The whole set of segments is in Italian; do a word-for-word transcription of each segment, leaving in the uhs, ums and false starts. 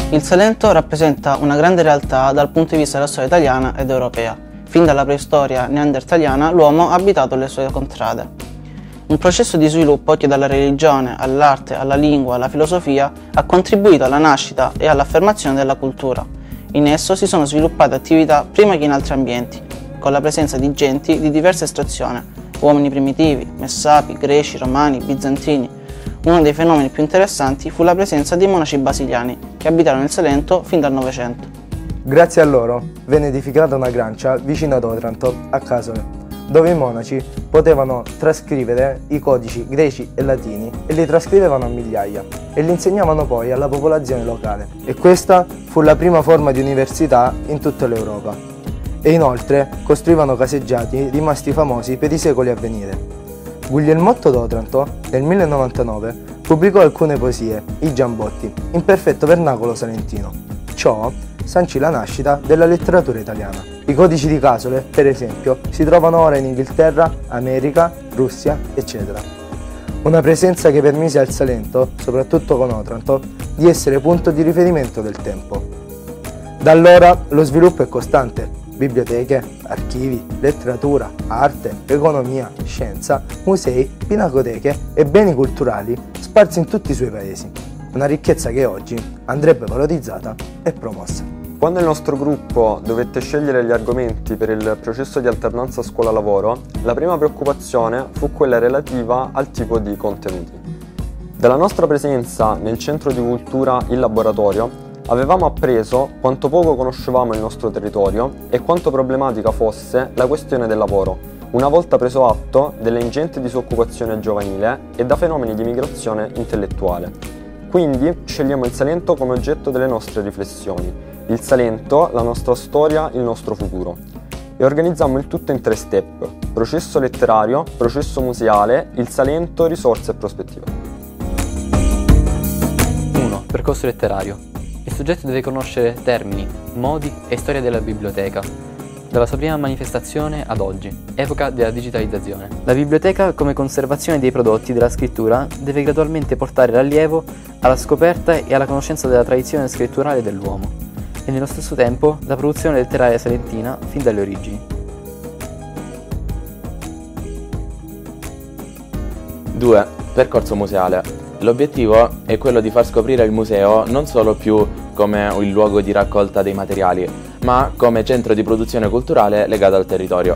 Il Salento rappresenta una grande realtà dal punto di vista della storia italiana ed europea. Fin dalla preistoria neandertaliana l'uomo ha abitato le sue contrade. Un processo di sviluppo che dalla religione, all'arte, alla lingua, alla filosofia ha contribuito alla nascita e all'affermazione della cultura. In esso si sono sviluppate attività prima che in altri ambienti, con la presenza di genti di diversa estrazione, uomini primitivi, messapi, greci, romani, bizantini. Uno dei fenomeni più interessanti fu la presenza dei monaci basiliani, che abitarono il Salento fin dal Novecento. Grazie a loro venne edificata una grancia vicino ad Otranto, a Casole, dove i monaci potevano trascrivere i codici greci e latini e li trascrivevano a migliaia e li insegnavano poi alla popolazione locale. E questa fu la prima forma di università in tutta l'Europa. E inoltre costruivano caseggiati rimasti famosi per i secoli a venire. Guglielmotto d'Otranto, nel millecentonovantanove, pubblicò alcune poesie, i Giambotti, in perfetto vernacolo salentino. Ciò sancì la nascita della letteratura italiana. I codici di Casole, per esempio, si trovano ora in Inghilterra, America, Russia, eccetera. Una presenza che permise al Salento, soprattutto con Otranto, di essere punto di riferimento del tempo. Da allora lo sviluppo è costante. Biblioteche, archivi, letteratura, arte, economia, scienza, musei, pinacoteche e beni culturali sparsi in tutti i suoi paesi. Una ricchezza che oggi andrebbe valorizzata e promossa. Quando il nostro gruppo dovette scegliere gli argomenti per il processo di alternanza scuola-lavoro, la prima preoccupazione fu quella relativa al tipo di contenuti. Dalla nostra presenza nel centro di cultura Il Laboratorio avevamo appreso quanto poco conoscevamo il nostro territorio e quanto problematica fosse la questione del lavoro, una volta preso atto delle ingenti disoccupazione giovanile e da fenomeni di migrazione intellettuale. Quindi scegliamo il Salento come oggetto delle nostre riflessioni, il Salento, la nostra storia, il nostro futuro. E organizzammo il tutto in tre step: processo letterario, processo museale, il Salento, risorse e prospettive. uno. Percorso letterario. Il soggetto deve conoscere termini, modi e storia della biblioteca, dalla sua prima manifestazione ad oggi, epoca della digitalizzazione. La biblioteca, come conservazione dei prodotti della scrittura, deve gradualmente portare l'allievo alla scoperta e alla conoscenza della tradizione scritturale dell'uomo e nello stesso tempo la produzione letteraria salentina fin dalle origini. due. Percorso museale. L'obiettivo è quello di far scoprire il museo non solo più come il luogo di raccolta dei materiali, ma come centro di produzione culturale legato al territorio.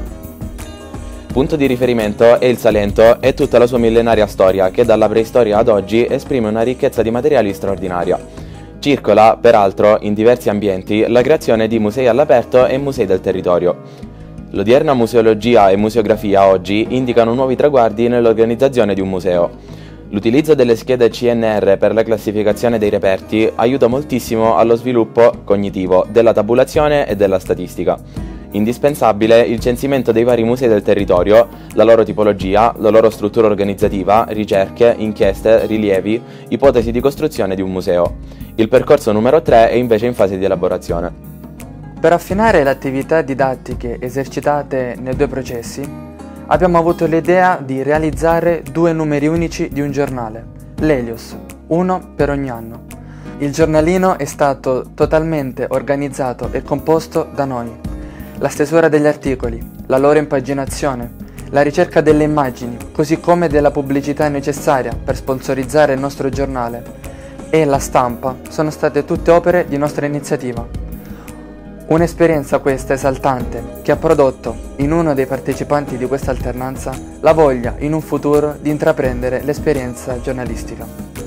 Punto di riferimento è il Salento e tutta la sua millenaria storia, che dalla preistoria ad oggi esprime una ricchezza di materiali straordinaria. Circola, peraltro, in diversi ambienti la creazione di musei all'aperto e musei del territorio. L'odierna museologia e museografia oggi indicano nuovi traguardi nell'organizzazione di un museo. L'utilizzo delle schede C N R per la classificazione dei reperti aiuta moltissimo allo sviluppo cognitivo della tabulazione e della statistica. Indispensabile il censimento dei vari musei del territorio, la loro tipologia, la loro struttura organizzativa, ricerche, inchieste, rilievi, ipotesi di costruzione di un museo. Il percorso numero tre è invece in fase di elaborazione. Per affinare le attività didattiche esercitate nei due processi, abbiamo avuto l'idea di realizzare due numeri unici di un giornale, l'Helios, uno per ogni anno. Il giornalino è stato totalmente organizzato e composto da noi. La stesura degli articoli, la loro impaginazione, la ricerca delle immagini, così come della pubblicità necessaria per sponsorizzare il nostro giornale, e la stampa sono state tutte opere di nostra iniziativa. Un'esperienza questa esaltante che ha prodotto in uno dei partecipanti di questa alternanza la voglia in un futuro di intraprendere l'esperienza giornalistica.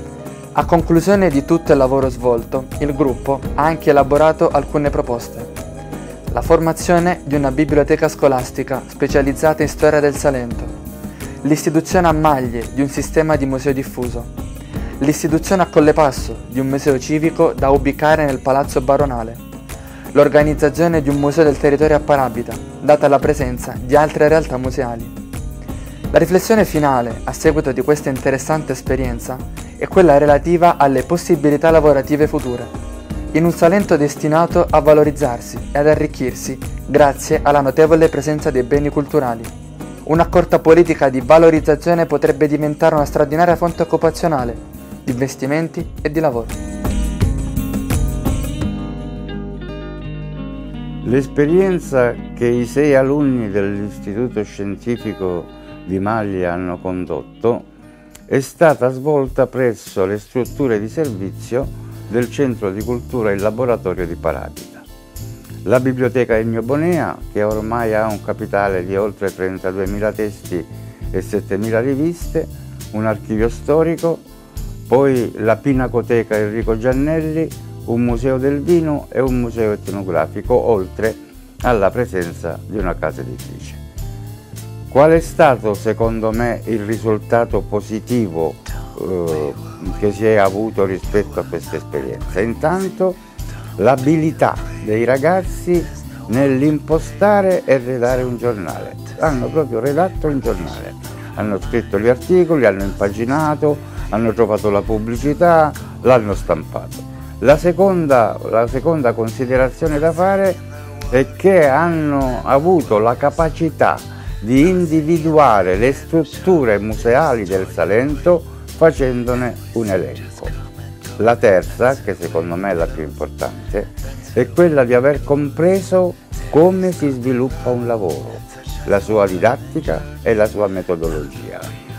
A conclusione di tutto il lavoro svolto, il gruppo ha anche elaborato alcune proposte. La formazione di una biblioteca scolastica specializzata in storia del Salento, l'istituzione a maglie di un sistema di museo diffuso, l'istituzione a Collepasso di un museo civico da ubicare nel Palazzo Baronale, l'organizzazione di un museo del territorio a Parabita, data la presenza di altre realtà museali. La riflessione finale, a seguito di questa interessante esperienza, è quella relativa alle possibilità lavorative future, in un Salento destinato a valorizzarsi e ad arricchirsi grazie alla notevole presenza dei beni culturali. Un'accorta politica di valorizzazione potrebbe diventare una straordinaria fonte occupazionale, di investimenti e di lavoro. L'esperienza che i sei alunni dell'Istituto Scientifico di Maglia hanno condotto è stata svolta presso le strutture di servizio del Centro di Cultura Il Laboratorio di Parapita. La Biblioteca Ennio Bonea, che ormai ha un capitale di oltre trentaduemila testi e settemila riviste, un archivio storico, poi la Pinacoteca Enrico Giannelli, un museo del vino e un museo etnografico, oltre alla presenza di una casa editrice. Qual è stato, secondo me, il risultato positivo eh, che si è avuto rispetto a questa esperienza? Intanto l'abilità dei ragazzi nell'impostare e redare un giornale. Hanno proprio redatto un giornale, hanno scritto gli articoli, hanno impaginato, hanno trovato la pubblicità, l'hanno stampato. La seconda, la seconda considerazione da fare è che hanno avuto la capacità di individuare le strutture museali del Salento facendone un elenco. La terza, che secondo me è la più importante, è quella di aver compreso come si sviluppa un lavoro, la sua didattica e la sua metodologia,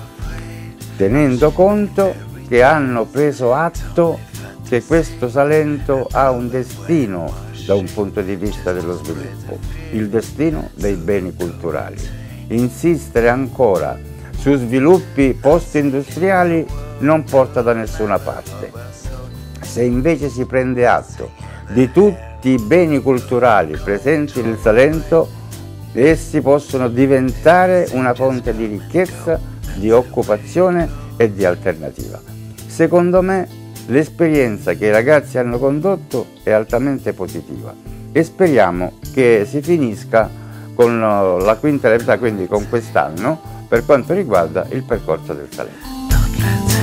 tenendo conto che hanno preso atto che questo Salento ha un destino da un punto di vista dello sviluppo, il destino dei beni culturali. Insistere ancora su sviluppi post-industriali non porta da nessuna parte. Se invece si prende atto di tutti i beni culturali presenti nel Salento, essi possono diventare una fonte di ricchezza, di occupazione e di alternativa. Secondo me, l'esperienza che i ragazzi hanno condotto è altamente positiva e speriamo che si finisca con la quinta elementare, quindi con quest'anno, per quanto riguarda il percorso del Salento.